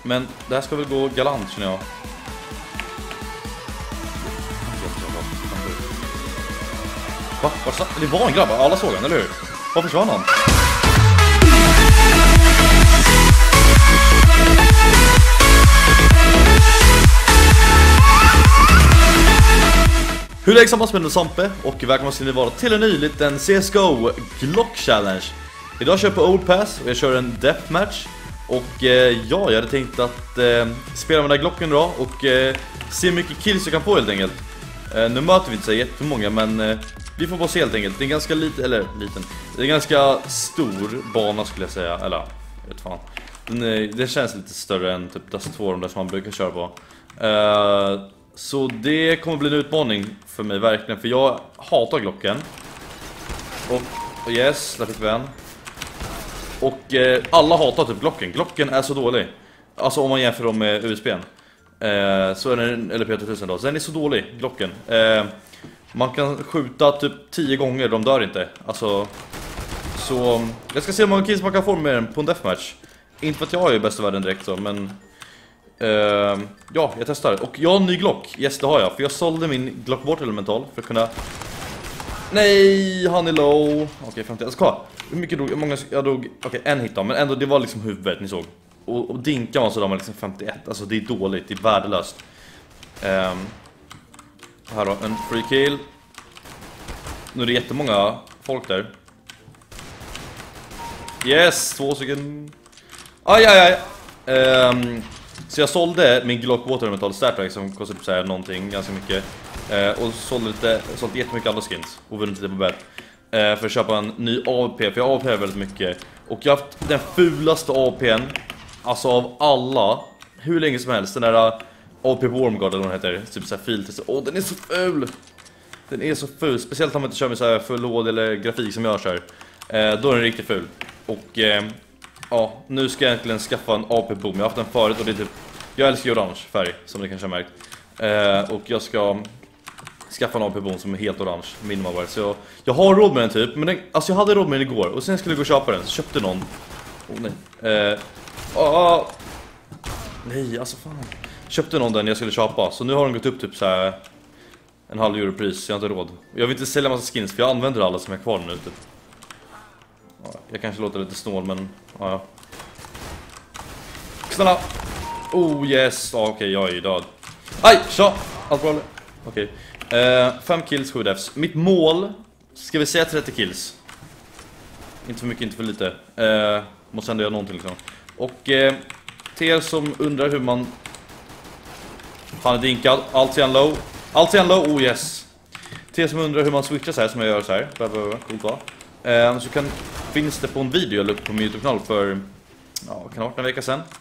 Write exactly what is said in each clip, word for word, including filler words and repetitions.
Men det här ska väl gå galant, känner jag. Va? Det var en grabb, alla såg han, eller hur? Var försvann han? Hur läggs samman med Sampe och välkomna ska ni vara till en ny liten C S G O Glock Challenge. Idag kör jag på Old Pass och jag kör en Deathmatch. Och eh, ja, jag hade tänkt att eh, spela med den där Glocken då och eh, se hur mycket kills jag kan få helt enkelt. eh, Nu möter vi inte så jättemånga, men eh, vi får bara se helt enkelt. Det är ganska lite, eller liten Det är en ganska stor bana skulle jag säga. Eller, jag vet fan den, är, det känns lite större än typ Dust två, de där som man brukar köra på. eh, Så det kommer bli en utmaning för mig verkligen, för jag hatar Glocken. Och, och yes, där fick vi en. Och eh, alla hatar typ Glocken. Glocken är så dålig. Alltså om man jämför dem med U S B:n eh, så är den, eller P två tusen då, så den är så dålig, Glocken. eh, Man kan skjuta typ tio gånger, de dör inte. Alltså, så jag ska se hur många kills man kan få med den på en deathmatch. Inte för att jag är bäst i världen direkt så, men Uh, ja, jag testar. Och jag har en ny Glock. Yes, det har jag. För jag sålde min Glock bort elemental för att kunna... Nej, han är low. Okej, okay, femtio. Jag ska. Hur mycket dog? Många... Jag dog... Okej, okay, en hit då. Men ändå, det var liksom huvudet, ni såg. Och, och dinka var så där med liksom femtioett. Alltså, det är dåligt. Det är värdelöst. Um, här då, en free kill. Nu är det jättemånga folk där. Yes, två stycken. Aj, aj, aj. Um, Så jag sålde min Glock Water Elemental Startrack som kostar typ såhär någonting ganska mycket. eh, Och sålde lite, sålde jättemycket andra skins och vunnit lite på bet eh, för att köpa en ny A P, för jag A P väldigt mycket. Och jag har haft den fulaste A P:n, alltså av alla, hur länge som helst. Den där A P Wormguard eller vad den heter, typ såhär filters. Åh, den är så ful. Den är så ful, speciellt om man inte kör med såhär full låd eller grafik som jag kör. eh, Då är den riktigt ful. Och eh, ja, nu ska jag egentligen skaffa en A P-boom. Jag har haft den förut och det är typ... Jag älskar ju orange färg, som ni kanske har märkt. eh, Och jag ska skaffa en A P-boom som är helt orange, minimal. Så jag, jag har råd med den typ. Men den, alltså jag hade råd med den igår och sen skulle jag gå och köpa den. Så köpte någon. Åh oh, nej eh, ah, Nej, alltså fan. Köpte någon den jag skulle köpa. Så nu har den gått upp typ så här en halv euro pris, så jag har inte råd. Jag vill inte sälja massa skins för jag använder alla som är kvar nu typ. Jag kanske låter lite snål, men ja, ja. Snälla. Oh yes, ah, okej, okay, jag är ju död. Aj, så, allt bra. Okej, okay. eh, fem kills, sju defs. Mitt mål, ska vi säga trettio kills. Inte för mycket, inte för lite. eh, Måste ändå göra någonting liksom. Och eh, till er som undrar hur man... Han är dinkad, allt igen low. Allt igen low, oh yes. Till er som undrar hur man switchar så här som jag gör så här. Coolt va? Eh, så kan, finns det på en video jag la upp på min YouTube-kanal för, ja, kan det ha varit en vecka sedan.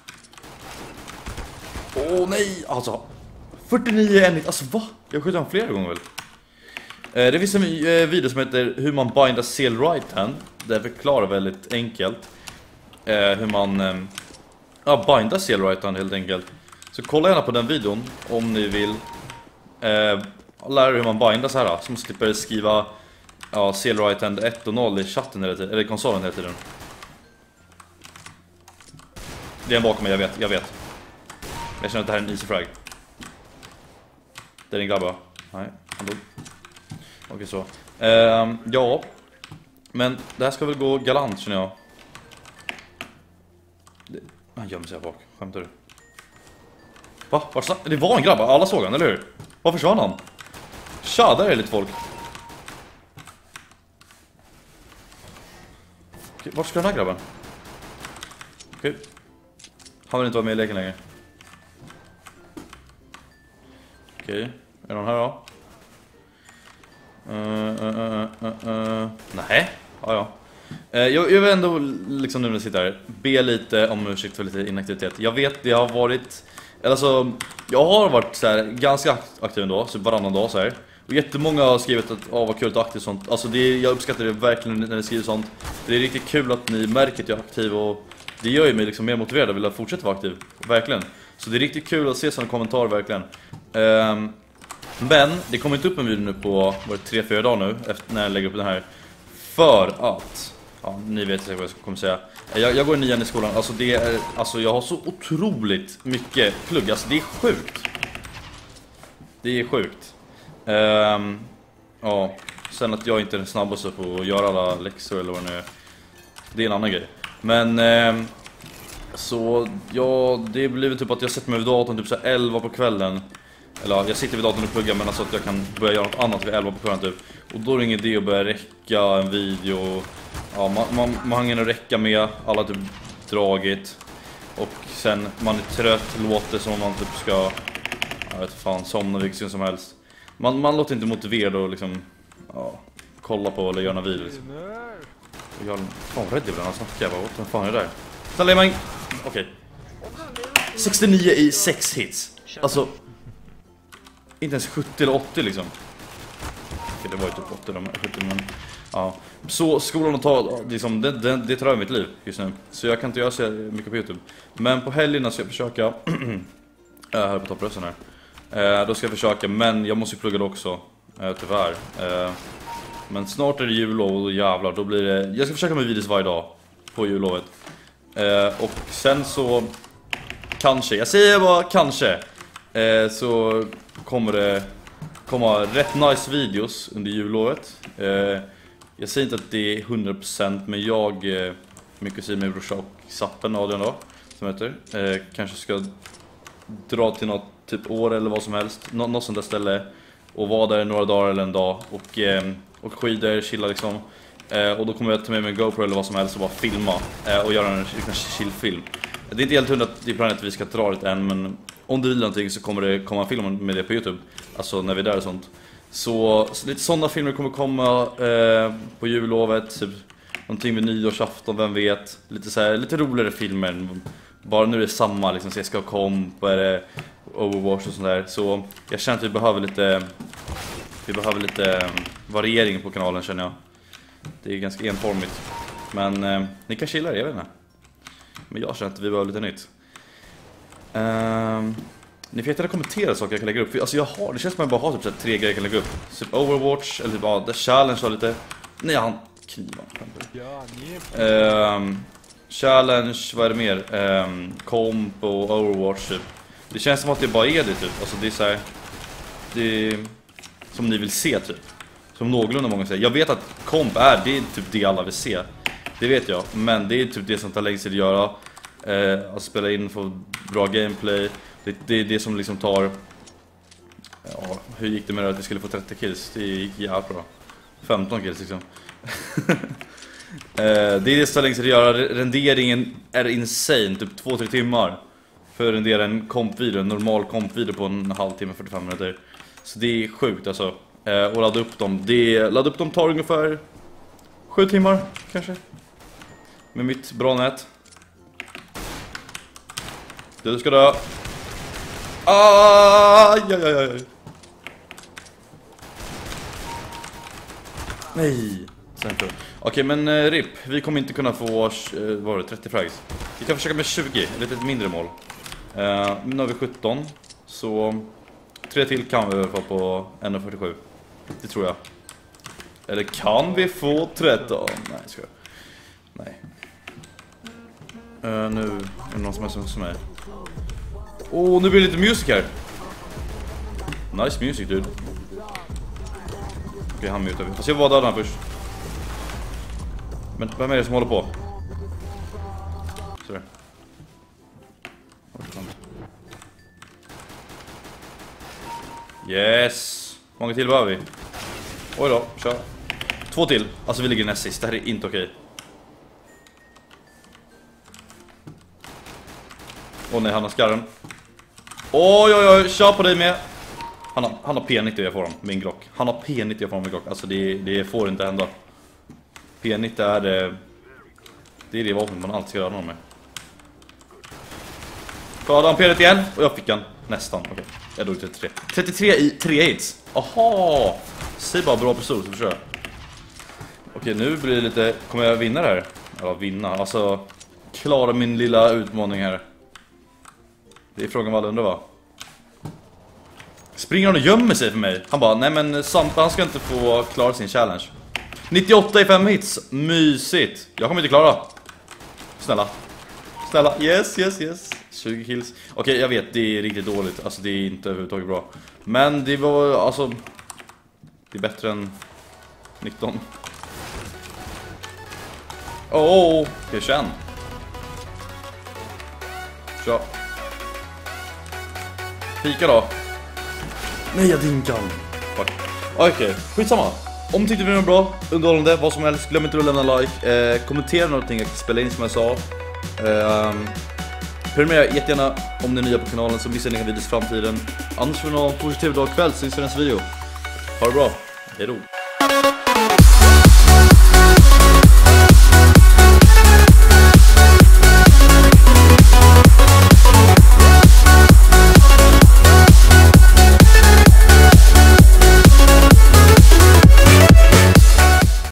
Åh oh, nej, alltså fyrtionio en, alltså va? Jag skjuter han flera gånger väl. eh, Det finns en eh, video som heter hur man bindar seal right hand. Där jag förklarar väldigt enkelt eh, hur man eh, ja, bindar seal right hand helt enkelt. Så kolla gärna på den videon om ni vill eh, lära er hur man bindar så här, så man slipper skriva ja, seal right hand ett och noll i chatten hela tiden, eller konsolen hela tiden. Det är en bakom mig, jag vet, jag vet. Jag känner att det här är en easy frag. Det är en grabb va? Nej, han dog. Okej så. Ehm, ja. Men det här ska väl gå galant känner jag. Det... Han gömmer sig här bak, skämtar du? Va? Varsa? Det var en grabb, alla såg han, eller hur? Var försvann han? Tja, där är lite folk. Okej, vart ska den här grabben? Okej. Han vill inte vara med i leken längre. Okej, är någon här då? Uh, uh, uh, uh, uh. Nej, ja ja. uh, jag, jag vill ändå liksom nu när jag sitter här be lite om ursäkt för lite inaktivitet. Jag vet, det har varit... Alltså, jag har varit så här, ganska aktiv ändå, så varannan dag så här. Och jättemånga har skrivit att åh, vad kul att aktiv sånt. Alltså det, jag uppskattar det verkligen när ni skriver sånt. Det är riktigt kul att ni märker att jag är aktiv. Och det gör ju mig liksom mer motiverad och vill fortsätta vara aktiv. Verkligen. Så det är riktigt kul att se sådana kommentarer verkligen. um, Men det kommer inte upp en video nu på tre fyra dagar nu efter när jag lägger upp den här. För att ja, ni vet säkert vad jag kommer säga. Jag, jag går i nian i skolan. Alltså, det är, alltså jag har så otroligt mycket plugg. Alltså det är sjukt. Det är sjukt. Um, ja, sen att jag inte är den snabbaste på att göra alla läxor eller vad det nu är. Det är en annan grej. Men um, så ja, det blir typ att jag sätter mig vid datorn typ så elva på kvällen. Eller jag sitter vid datorn och pluggar, men alltså att jag kan börja göra något annat vid elva på kvällen typ. Och då är det ingen idé att börja räcka en video. Ja, man, man, man hinner räcka med alla typ dragit. Och sen man är trött, låter som om man typ ska, jag vet fan, somna vilken som helst. Man, man låter inte motiverad att liksom, ja, kolla på eller göra några videor liksom. Jag är fan rädd ibland han snackar. Jag bara, vad fan är det där? Ställ mig. Okej. sextionio i sex hits. Alltså inte ens sjuttio eller åttio liksom. Okej, det var ju typ åttio eller sjuttio, men ja. Så skolan att ta liksom, det, det, det tar över mitt liv just nu. Så jag kan inte göra så mycket på YouTube. Men på helgerna ska jag försöka jag här på topprösten här. Eh, då ska jag försöka, men jag måste ju plugga det också. Eh, tyvärr. Eh, men snart är det jullov och då jävlar, då blir det. Jag ska försöka med videos varje dag på jullovet. Eh, och sen så kanske, jag säger bara kanske, eh, så kommer det komma rätt nice videos under jullovet. Eh, jag säger inte att det är hundra procent, men jag, eh, min kusin, min brorsa och Sappen Adrian då, som heter, eh, kanske ska dra till något typ år eller vad som helst, Nå något sånt där ställe, och vara där några dagar eller en dag och, eh, och skidor, chilla liksom. Eh, och då kommer jag ta med mig en GoPro eller vad som helst och bara filma eh, och göra en chillfilm. Det är inte helt hundra att det är planerat att vi ska dra det än, men om du vill någonting så kommer det komma en film med det på YouTube. Alltså när vi är där och sånt. Så, så lite sådana filmer kommer komma eh, på jullovet. Typ, någonting med nyårsafton, vem vet. Lite, så här, lite roligare filmer. Bara nu är det samma, liksom, C S G O Comp eller Overwatch och sånt där. Så jag känner att vi behöver lite, vi behöver lite variering på kanalen, känner jag. Det är ganska enformigt. Men eh, ni kan chilla det, jag vet inte. Men jag känner att vi behöver lite nytt. Um, ni får jättegärna kommentera saker jag kan lägga upp. Alltså jag har, det känns som att jag bara har typ så här tre grejer jag kan lägga upp. Typ Overwatch, eller typ ja, The Challenge har lite. Nej, han knivar. Um, challenge, vad är det mer? Um, Comp och Overwatch typ. Det känns som att det bara är det typ. Alltså det är så här, det är som ni vill se typ. Som någorlunda många säger. Jag vet att Comp är, det är typ det alla vill se. Det vet jag, men det är typ det som tar längst tid att göra. Eh, att spela in, få bra gameplay. Det, det är det som liksom tar. Ja, hur gick det med det att vi skulle få trettio kills? Det gick jävligt bra. femton kills liksom. eh, Det är det som tar längst tid att göra. Renderingen är insane, typ två till tre timmar. För att rendera en komp-video, en normal komp-video på en halvtimme, fyrtiofem minuter. Så det är sjukt alltså. eh, Och ladda upp dem, det, ladda upp dem tar ungefär sju timmar kanske. Med mitt bra nät. Du ska dö. Aj, aj, aj, aj. Nej. Okej, okay, men eh, R I P. Vi kommer inte kunna få eh, vad var det, trettio frags. Vi kan försöka med tjugo, lite ett mindre mål. eh, Nu har vi sjutton. Så tre till kan vi i alla fall på en fyrtiosju. Det tror jag. Eller kan vi få tretton? Nej, ska jag. Nej. Uh, nu är det någon som är som mig. Åh, oh, nu blir det lite musik här. Nice music, dude. Okej, okay, han mutar vi. Fast jag var där han först. Men vem är det som håller på? Så där. Yes. Många till behöver vi. Oj då, kör. Två till. Alltså vi ligger näst sist. Det här är inte okej. Okay. Åh oh, nej, han har skarren. Oj oj oj, kör på dig med. Han har, han har P nittio jag får honom med en Glock. Han har P nittio jag får honom med Glock. Alltså det, det får inte hända. P nittio är det. Det är det vapen man alltid ska göra någon med. Skadade han P nittio igen. Och jag fick han nästan, okej okay. Jag dog trettiotre. trettiotre i tre hits. Aha. Säg bara bra pistol så försöker. Okej, nu blir det lite. Kommer jag vinna det här? Eller vinna, alltså klara min lilla utmaning här. Det är frågan vad alla undrar, va? Springer han och gömmer sig för mig? Han bara, nej men Sampa, han ska inte få klara sin challenge. nittioåtta i fem hits, mysigt. Jag kommer inte klara. Snälla. Snälla, yes, yes, yes. tjugo kills. Okej, okay, jag vet, det är riktigt dåligt. Alltså det är inte överhuvudtaget bra. Men det var, alltså, det är bättre än nitton. Åh, oh, det är tjugoett. Så. Pika då. Nej, jag dinkar. Fuck. Okej, okay, skitsamma. Om tyckte vi var bra, underhållande, vad som helst, glöm inte att lämna like. eh, Kommentera någonting, jag kan spela in som jag sa. eh, Prenumerera jättegärna om ni är nya på kanalen, så missar ni inga videos i framtiden. Annars får ni ha en positiv dag och kväll, så vi ses i nästa video. Ha det bra, hej då.